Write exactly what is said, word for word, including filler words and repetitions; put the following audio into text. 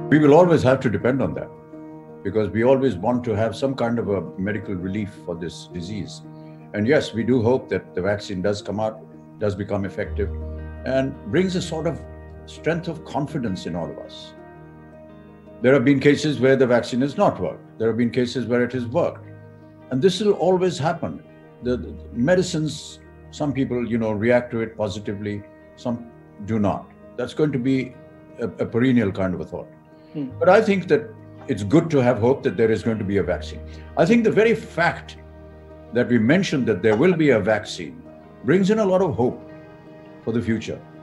We will always have to depend on that because we always want to have some kind of a medical relief for this disease. And yes, we do hope that the vaccine does come out, does become effective, and brings a sort of strength of confidence in all of us. There have been cases where the vaccine has not worked. There have been cases where it has worked. And this will always happen. The, the medicines, some people, you know, react to it positively, some do not. That's going to be a, a perennial kind of a thought. Hmm. But I think that it's good to have hope that there is going to be a vaccine. I think the very fact that we mentioned that there will be a vaccine brings in a lot of hope for the future.